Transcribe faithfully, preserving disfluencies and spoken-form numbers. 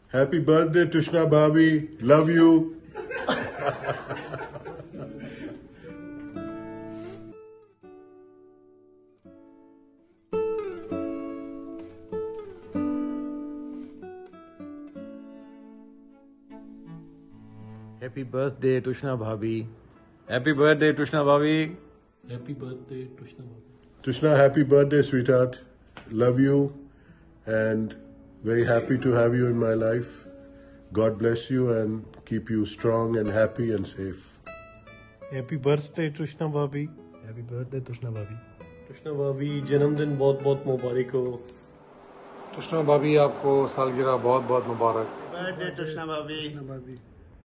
Happy birthday, Tushna Bhabhi. Love you. Happy birthday, Tushna Bhabhi. Happy birthday, Tushna Bhabhi. Happy birthday, Tushna Bhabhi. Tushna, happy birthday, sweetheart. Love you and very happy to have you in my life. God bless you and keep you strong and happy and safe. Happy birthday, Tushna Bhabhi. Happy birthday, Tushna Bhabhi. Tushna Bhabhi, जन्मदिन बहुत बहुत मुबारक हो। तुष्णा भाभी आपको सालगिरह बहुत बहुत मुबारक। Birthday, Tushna Bhabhi.